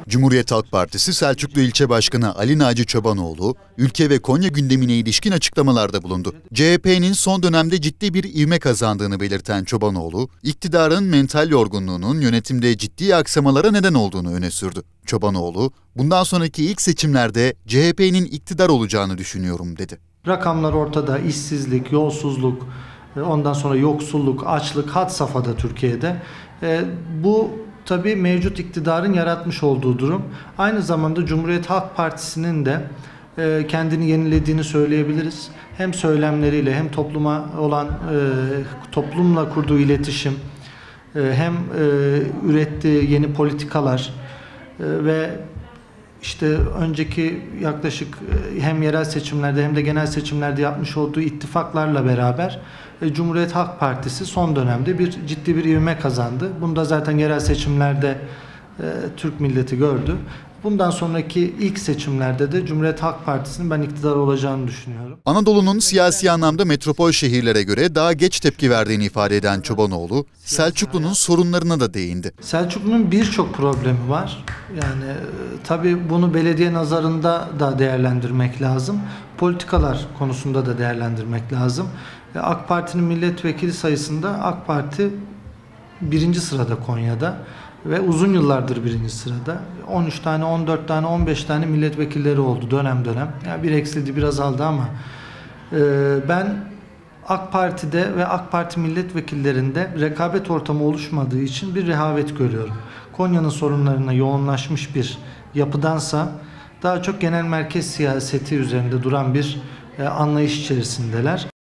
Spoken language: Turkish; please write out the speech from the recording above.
Cumhuriyet Halk Partisi Selçuklu İlçe Başkanı Ali Naci Çobanoğlu, ülke ve Konya gündemine ilişkin açıklamalarda bulundu. CHP'nin son dönemde ciddi bir ivme kazandığını belirten Çobanoğlu, iktidarın mental yorgunluğunun yönetimde ciddi aksamalara neden olduğunu öne sürdü. Çobanoğlu, bundan sonraki ilk seçimlerde CHP'nin iktidar olacağını düşünüyorum dedi. Rakamlar ortada, işsizlik, yolsuzluk, ondan sonra yoksulluk, açlık had safhada Türkiye'de. Bu tabii mevcut iktidarın yaratmış olduğu durum. Aynı zamanda Cumhuriyet Halk Partisi'nin de kendini yenilediğini söyleyebiliriz. Hem söylemleriyle hem toplumla kurduğu iletişim, hem ürettiği yeni politikalar ve İşte önceki yaklaşık hem yerel seçimlerde hem de genel seçimlerde yapmış olduğu ittifaklarla beraber Cumhuriyet Halk Partisi son dönemde ciddi bir ivme kazandı. Bunu da zaten yerel seçimlerde Türk milleti gördü. Bundan sonraki ilk seçimlerde de Cumhuriyet Halk Partisi'nin ben iktidar olacağını düşünüyorum. Anadolu'nun siyasi anlamda metropol şehirlere göre daha geç tepki verdiğini ifade eden Çobanoğlu, Selçuklu'nun sorunlarına da değindi. Selçuklu'nun birçok problemi var. Yani tabii bunu belediye nazarında da değerlendirmek lazım. Politikalar konusunda da değerlendirmek lazım. AK Parti'nin milletvekili sayısında AK Parti birinci sırada Konya'da. Ve uzun yıllardır birinci sırada. 13 tane, 14 tane, 15 tane milletvekilleri oldu dönem dönem. Yani bir eksildi, bir azaldı ama ben AK Parti'de ve AK Parti milletvekillerinde rekabet ortamı oluşmadığı için bir rehavet görüyorum. Konya'nın sorunlarına yoğunlaşmış bir yapıdansa daha çok genel merkez siyaseti üzerinde duran bir anlayış içerisindeler.